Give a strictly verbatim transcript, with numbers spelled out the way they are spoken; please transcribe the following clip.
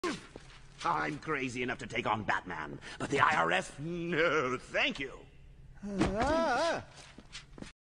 I'm crazy enough to take on Batman, but the I R S? No, thank you. Ah,